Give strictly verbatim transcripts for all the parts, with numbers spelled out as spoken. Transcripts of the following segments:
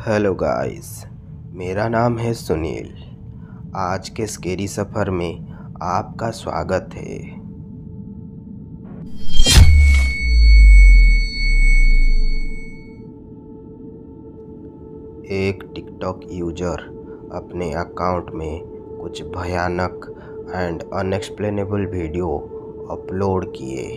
Hello guys, मेरा नाम है सुनील। आज के स्केरी सफ़र में आपका स्वागत है। एक टिकटॉक यूजर अपने अकाउंट में कुछ भयानक एंड अनएक्सप्लेनेबल वीडियो अपलोड किए।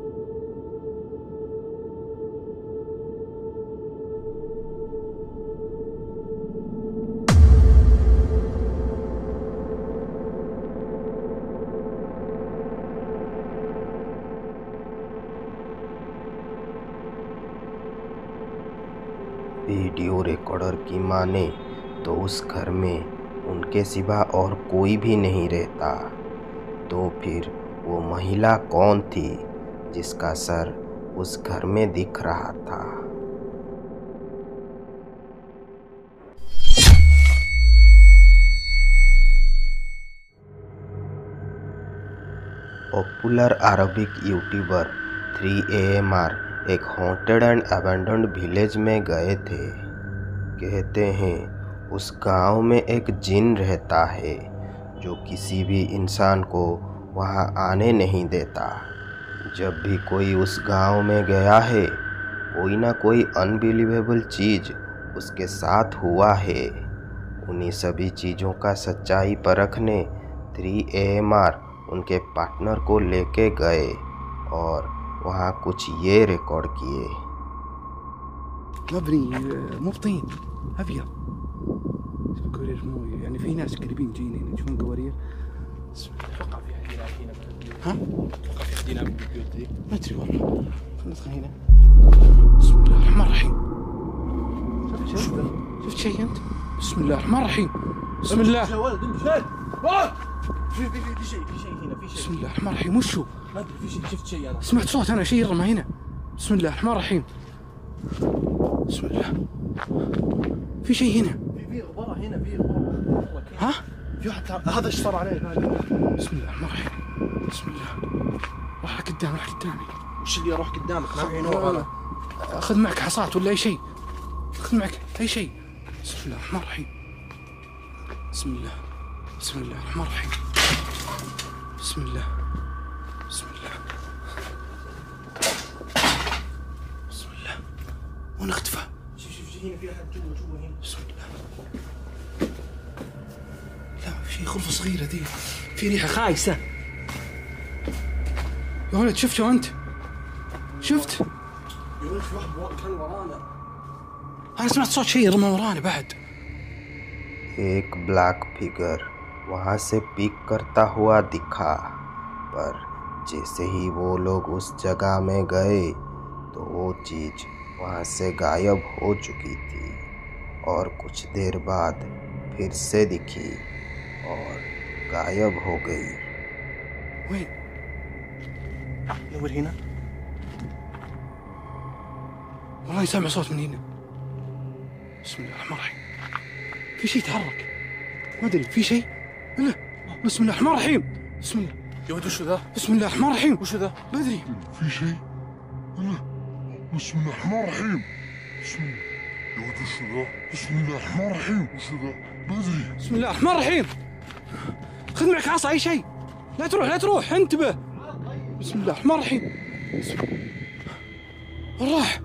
वीडियो रिकॉर्डर की माने तो उस घर में उनके सिवा और कोई भी नहीं रहता। तो फिर वो महिला कौन थी जिसका सर उस घर में दिख रहा था? Popular Arabic YouTuber three A M R एक हॉन्टेड एंड अबैंडन्ड विलेज में गए थे। कहते हैं उस गांव में एक जिन रहता है जो किसी भी इंसान को वहां आने नहीं देता। जब भी कोई उस गांव में गया है, कोई ना कोई अनबिलीवेबल चीज़ उसके साथ हुआ है। उन्हीं सभी चीज़ों का सच्चाई परखने थ्री ए एम आर उनके पार्टनर को लेके गए और वहाँ कुछ ये रिकॉर्ड किए। مبني مو بطين ابيض قوارير مو يعني في ناس قريبين جايين هنا يشوفون قوارير. بسم الله. اتوقع في احد هنا ها؟ اتوقع في احد هنا بالبيوت ذي؟ ما ادري والله. خلينا ندخل هنا. بسم الله الرحمن الرحيم. شفت شيء؟ شفت شيء انت؟ بسم الله الرحمن الرحيم. بسم الله. يا ولد انت فين؟ في في في شيء في شيء هنا في شيء. بسم الله الرحمن الرحيم. وشو؟ ما ادري في شيء شفت شيء انا. سمعت صوت انا شيء يرمى هنا. بسم الله الرحمن الرحيم. بسم الله. في شيء هنا. في في غبار هنا في غبار. ها؟ في واحد هذا ايش صار عليه؟ بسم الله الرحمن الرحيم. بسم الله. راح قدام راح قدامي. وش اللي اروح قدامك؟ ما في نور انا. خذ معك حصات ولا اي شيء. خذ معك اي شيء. بسم الله الرحمن الرحيم. بسم الله. بسم الله الرحمن الرحيم. بسم الله. بسم الله. بسم الله. وين اختفى؟ شوف شوف هنا في احد جوا جوا هنا. بسم الله. لا في غرفة صغيرة ذي، في ريحة خايسة. يا ولد شفته أنت؟ شفت؟ يا ولد في واحد كان ورانا. أنا سمعت صوت شيء رمى ورانا بعد. एक ब्लैक फिगर वहाँ से पिक करता हुआ दिखा, पर जैसे ही वो लोग उस जगह में गए तो वो चीज़ वहाँ से गायब हो चुकी थी और कुछ देर बाद फिर से दिखी और गायब हो गई। وين؟ نور هنا. والله سامع صوت من هنا. بسم الله الرحمن الرحيم. في شيء تحرك. ما ادري في شيء. لا. بسم الله الرحمن الرحيم. بسم الله. يا ولد وشو ذا؟ بسم الله الرحمن الرحيم. وشو ذا؟ ما ادري. في شيء. لا. بسم الله الرحمن الرحيم. بسم الله. يا ولد وشو ذا؟ بسم الله الرحمن الرحيم. وشو ذا؟ ما ادري. بسم الله الرحمن الرحيم. خذ معك عصا اي شيء. لا تروح لا تروح انتبه. بسم الله الرحمن الرحيم. بسم الله. وين راح؟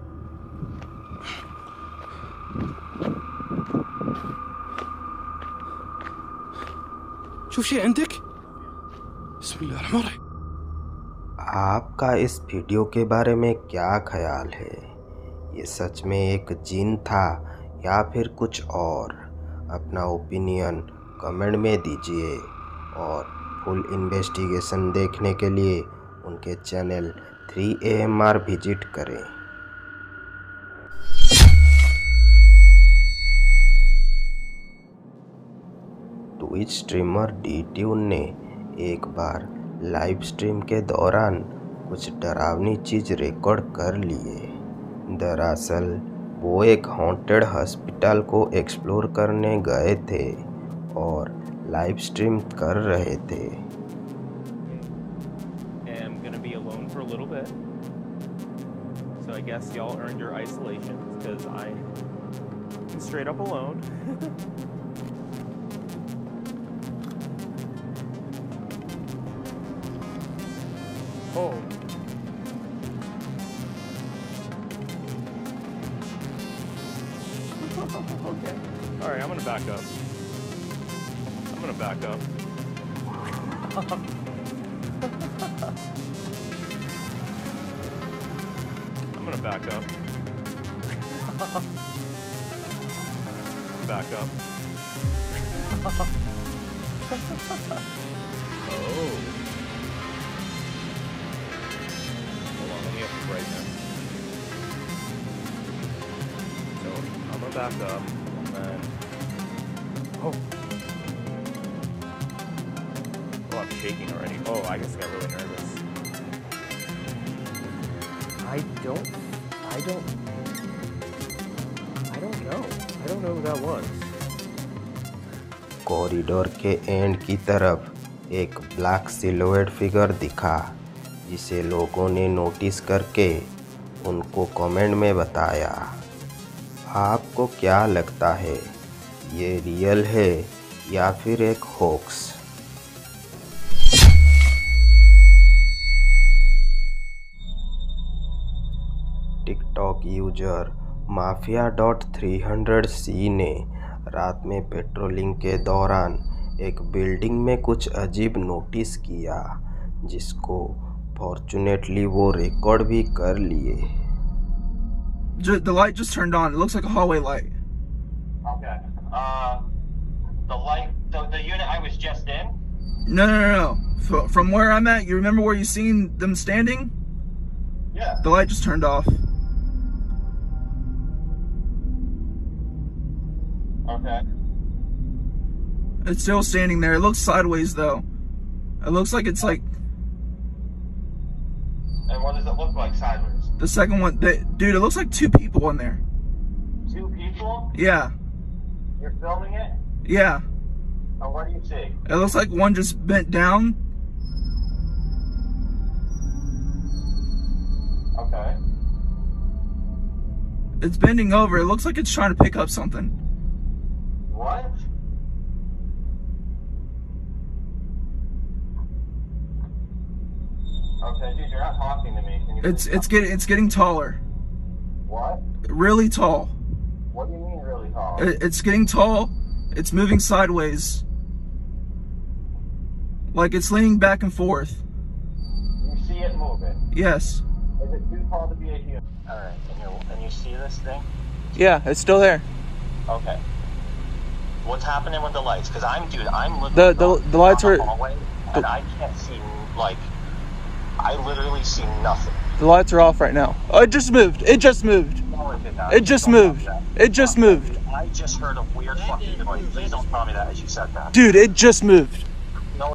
شوف شيء عندك؟ بسم الله الرحمन الرحیم। आपका इस वीडियो के बारे में क्या ख्याल है? ये सच में एक जिन था या फिर कुछ और? अपना ओपिनियन कमेंट में दीजिए और फुल इन्वेस्टिगेशन देखने के लिए उनके channel three A M R visit करें। ट्विच स्ट्रीमर डी ट्यून ने एक बार लाइव स्ट्रीम के दौरान कुछ डरावनी चीज़ रिकॉर्ड कर लिए। दरअसल वो एक हॉन्टेड हॉस्पिटल को एक्सप्लोर करने गए थे और लाइव स्ट्रीम कर रहे थे। So I guess y'all earned your isolation because I straight up alone. Oh. Okay. All right, I'm gonna back up. I'm gonna back up. I'm gonna back up. Back up. Oh. Hold on, let me up the brightness. So I'm gonna back up and then. Oh. Oh, I'm shaking already. Oh, I guess I got really nervous. I don't. I don't. I don't know. I don't know who that was. Corridor के end की तरफ एक black silhouette figure दिखा, जिसे लोगों ने notice करके उनको कमेंट में बताया। आपको क्या लगता है, ये रियल है या फिर एक hoax? TikTok user Mafia dot three hundred C ने रात में पेट्रोलिंग के दौरान एक बिल्डिंग में कुछ अजीब नोटिस किया, जिसको फॉर्चुनेटली वो रिकॉर्ड भी कर लिए। The light just turned on. It looks like a hallway light. Okay. Uh, the light, the, the unit I was just in? No, no, no, no. F from where I'm at, you remember where you seen them standing? Yeah. The light just turned off. Okay. It's still standing there. It looks sideways though. It looks like it's like And what does it look like sideways? the second one. They, dude, it looks like two people in there. Two people? Yeah, You're filming it? yeah. And what do you see? It looks like one just bent down. Okay. It's bending over. It looks like it's trying to pick up something. What? Okay, dude, you're not talking to me. Can you It's please it's stop? getting it's getting taller. What? Really tall. What do you mean really tall? It, it's getting tall. It's moving sideways. Like it's leaning back and forth. You see it moving? Yes. Is it too tall to be a human? Alright, and you and you see this thing? Yeah, it's still there. Okay. What's happening with the lights? Because I'm, dude, I'm literally The- the- walking the lights down are- the hallway, and I can't see, like, I literally see nothing. The lights are off right now. Oh, it just moved. It just moved. No, it did not. It just Don't tell me moved. that. It just Don't tell me moved. that. I just heard a weird fucking noise. Please don't tell me that as you said that. Dude, it just moved. No.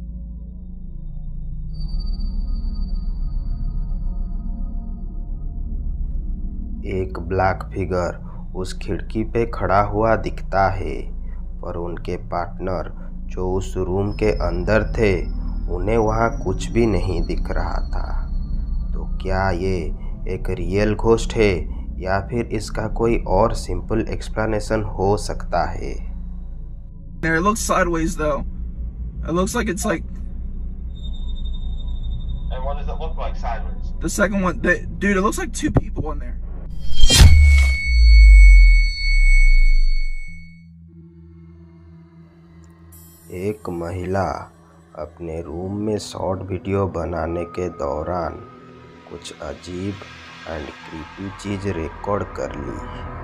एक black figure उस खिड़की पे खड़ा हुआ दिखता है, पर उनके पार्टनर जो उस रूम के अंदर थे, उन्हें वहाँ कुछ भी नहीं दिख रहा था। तो क्या ये एक रियल घोस्ट है या फिर इसका कोई और सिंपल एक्सप्लेनेशन हो सकता है? There, it looks sideways though. It looks like it's like And what does it look like sideways? the second one. They, dude, it looks like two people in there. एक महिला अपने room में short video बनाने के दौरान कुछ अजीब and creepy cheese record कर ली।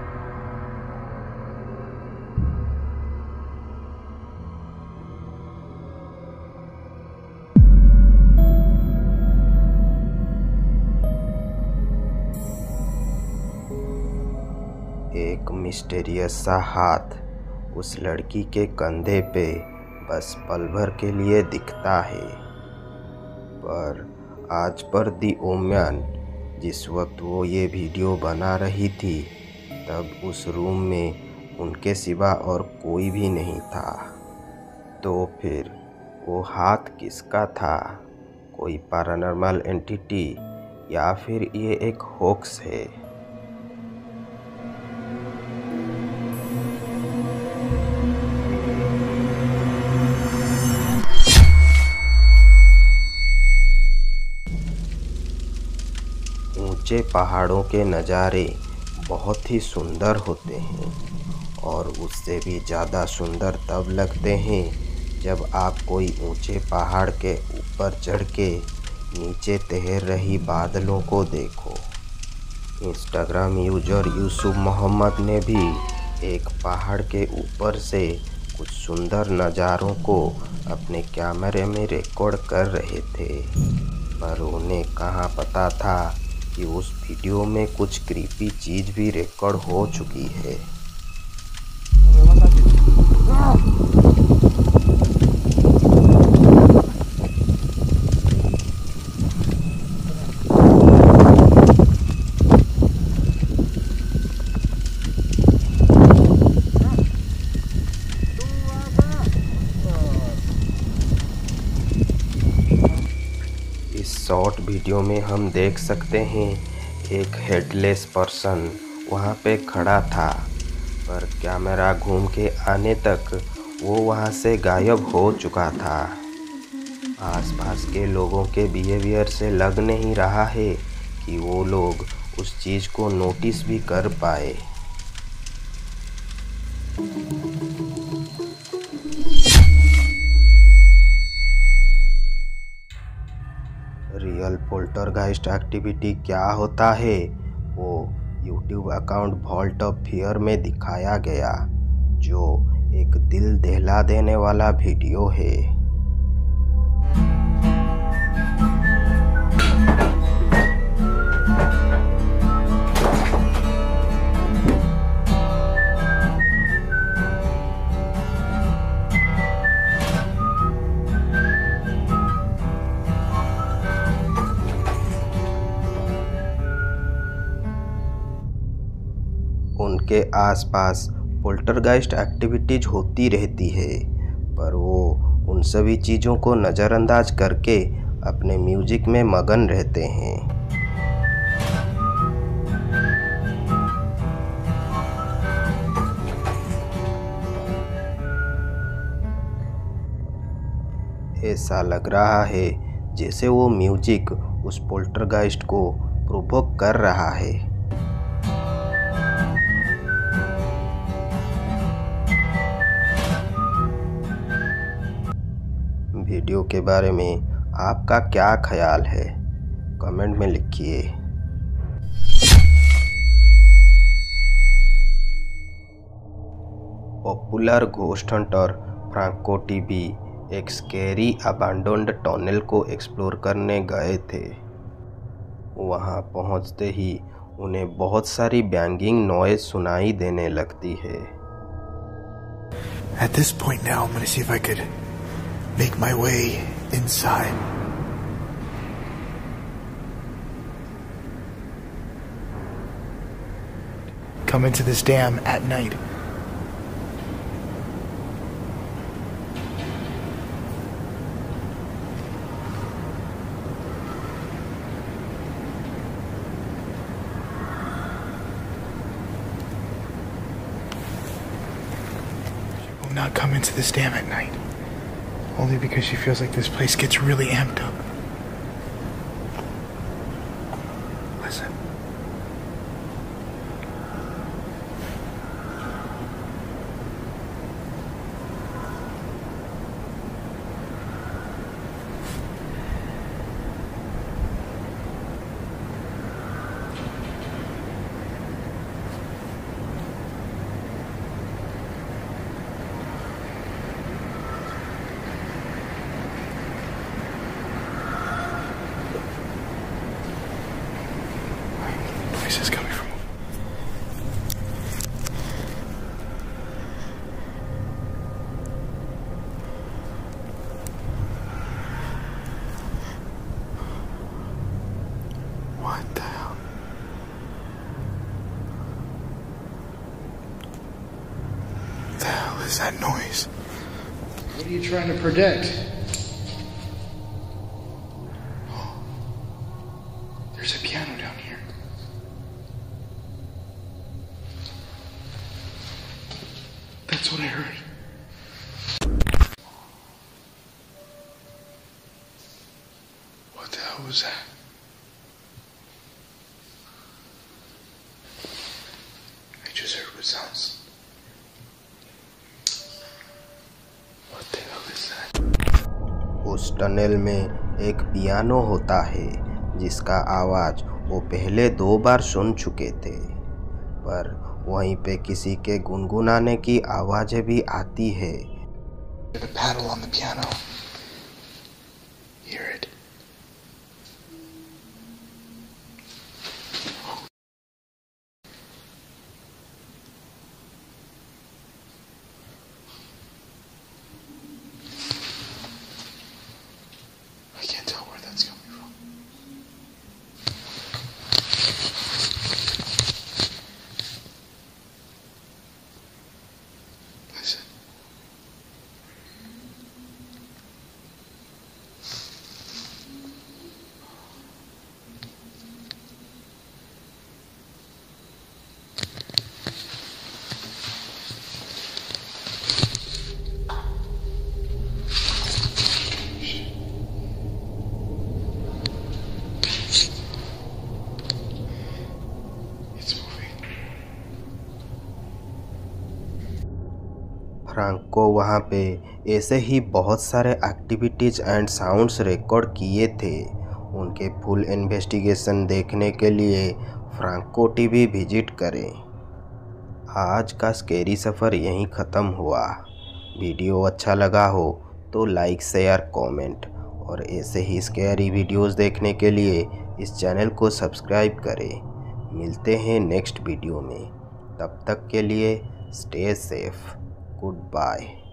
एक मिस्टीरियस सा हाथ उस लड़की के कंधे पे बस पल भर के लिए दिखता है, पर आज पर दी ओम्यान जिस वक्त वो ये वीडियो बना रही थी, तब उस रूम में उनके सिवा और कोई भी नहीं था। तो फिर वो हाथ किसका था? कोई पैरानॉर्मल एंटिटी या फिर ये एक होक्स है? ऊंचे पहाड़ों के नज़ारे बहुत ही सुंदर होते हैं और उससे भी ज़्यादा सुंदर तब लगते हैं जब आप कोई ऊंचे पहाड़ के ऊपर चढ़ के नीचे तैर रही बादलों को देखो। इंस्टाग्राम यूजर यूसुफ मोहम्मद ने भी एक पहाड़ के ऊपर से कुछ सुंदर नज़ारों को अपने कैमरे में रिकॉर्ड कर रहे थे, पर उन्हें कहाँ पता था कि उस वीडियो में कुछ क्रीपी चीज़ भी रिकॉर्ड हो चुकी है। इस शॉर्ट वीडियो में हम देख सकते हैं एक हेडलेस पर्सन वहाँ पे खड़ा था, पर कैमरा घूम के आने तक वो वहाँ से गायब हो चुका था। आसपास के लोगों के बिहेवियर से लग नहीं रहा है कि वो लोग उस चीज़ को नोटिस भी कर पाए। रियल पोल्टरगाइस्ट एक्टिविटी क्या होता है वो YouTube account Vault of Fear में दिखाया गया, जो एक दिल दहला देने वाला वीडियो है। उनके आसपास पोल्टरगाइस्ट एक्टिविटीज होती रहती है, पर वो उन सभी चीज़ों को नज़रअंदाज करके अपने म्यूजिक में मगन रहते हैं। ऐसा लग रहा है जैसे वो म्यूजिक उस पोल्टरगाइस्ट को प्रोवोक कर रहा है। वीडियो के बारे में आपका क्या ख्याल है, कमेंट में लिखिए। Popular ghost hunter Franco TV एक स्कैरी अबैंडन्ड टनल को एक्सप्लोर करने गए थे। वहां पहुंचते ही उन्हें बहुत सारी बैंगिंग नॉइज सुनाई देने लगती है। At this point now, I'm going to see if I could make my way inside. Come into this dam at night. She will not come into this dam at night. Only because she feels like this place gets really amped up. Listen. Noise is coming from. What the hell? The hell is that noise? What are you trying to predict? There's a piano down here. That's what I heard. What the hell was that? stupid sounds. What the hell is that? उस tunnel में एक piano होता है जिसका आवाज़ वो पहले दो बार सुन चुके थे, पर वहीं पे किसी के गुनगुनाने की आवाज़ें भी आती है। The paddle on the piano. Hear it. I can't tell where that's coming from. Listen. It's moving. Franco वहाँ पे ऐसे ही बहुत सारे एक्टिविटीज़ एंड साउंड्स रिकॉर्ड किए थे। उनके फुल इन्वेस्टिगेशन देखने के लिए फ्रांको टीवी विजिट करें। आज का स्केरी सफ़र यहीं ख़त्म हुआ। वीडियो अच्छा लगा हो तो लाइक शेयर कमेंट और ऐसे ही स्केरी वीडियोस देखने के लिए इस चैनल को सब्सक्राइब करें। मिलते हैं नेक्स्ट वीडियो में, तब तक के लिए स्टे सेफ, गुड बाय।